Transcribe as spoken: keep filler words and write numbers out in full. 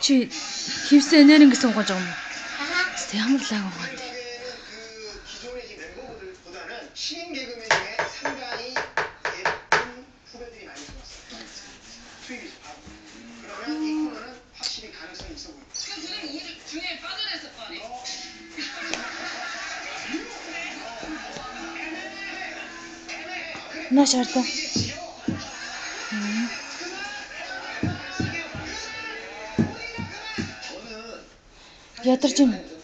Чи хевсэн энерги суугаж байгаа юм уу? Тэ ямар лаг байгаа юм. 기존의 멤버들보다는 신인 개그맨 중에 상당히 예쁜 후배들이 많이 들어왔어요. 수입이 좋고. 그러면 이 코너는 확실히 가능성이 있어 보입니다. 그냥 이 중에 빠져냈을 거 아니에요? 나 шаардсан. Ядарч байна.